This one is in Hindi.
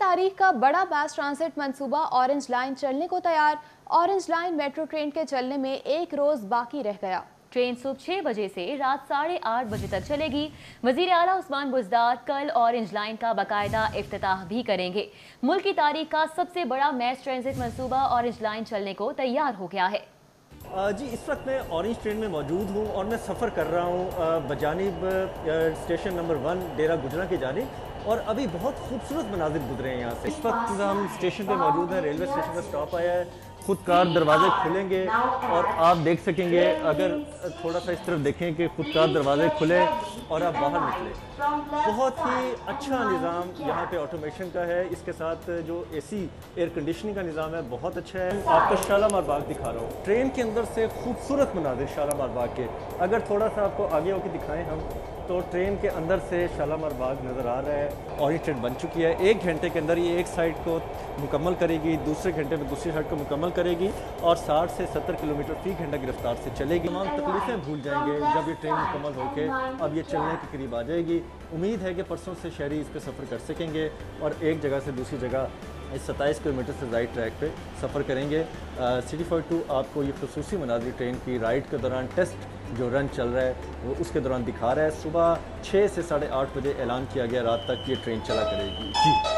तारीख का बड़ा मास ट्रांसिट मंसूबा ऑरेंज लाइन चलने को तैयार। ऑरेंज लाइन मेट्रो ट्रेन के चलने में एक रोज बाकी रह गया। ट्रेन सुबह 6 बजे से रात 8:30 बजे तक चलेगी। वजीर आला उस्मान बुज़दार कल ऑरेंज लाइन का बाकायदा इफ्तिताह भी करेंगे। मुल्क की तारीख का सबसे बड़ा मैस ट्रांसिट मंसूबा ऑरेंज लाइन चलने को तैयार हो गया है। जी, इस वक्त मैं ऑरेंज ट्रेन में मौजूद हूँ और मैं सफ़र कर रहा हूँ बजानिब स्टेशन नंबर 1 डेरा गुजरा की जानिब, और अभी बहुत खूबसूरत मनाजिर गुजरे हैं यहाँ से। इस वक्त हम स्टेशन पे मौजूद हैं, रेलवे स्टेशन का स्टॉप आया है। खुदकार दरवाजे खुलेंगे और आप देख सकेंगे, अगर थोड़ा सा इस तरफ देखें कि खुदकार दरवाजे खुले और आप बाहर निकले। बहुत ही अच्छा निज़ाम यहाँ पे ऑटोमेशन का है। इसके साथ जो एसी एयर कंडीशनिंग का निज़ाम है बहुत अच्छा है। आपको शालामार बाग दिखा रहा हूँ, ट्रेन के अंदर से खूबसूरत मनाजिर शालामार बाग के। अगर थोड़ा सा आपको आगे होकर दिखाएं हम, तो ट्रेन के अंदर से शालामार बाग नज़र आ रहा है। ऑरेंज ट्रेन बन चुकी है। 1 घंटे के अंदर ये एक साइड को मुकम्मल करेगी, दूसरे घंटे में दूसरी साइड को मुकम्मल करेगी और 60 से 70 किलोमीटर फी घंटा की रफ्तार से चलेगी। तमाम तकलीफ़ें भूल जाएंगे जब ये ट्रेन मुकम्मल होकर अब ये चलने के करीब आ जाएगी। उम्मीद है कि परसों से शहरी इस पर सफ़र कर सकेंगे और एक जगह से दूसरी जगह इस 27 किलोमीटर से ज़ायद ट्रैक पे सफ़र करेंगे। सिटी 42 आपको ये खसूसी मनाज़िर ट्रेन की राइड के दौरान टेस्ट जो रन चल रहा है वो उसके दौरान दिखा रहा है। सुबह 6 से 8:30 बजे ऐलान किया गया, रात तक ये ट्रेन चला करेगी। जी।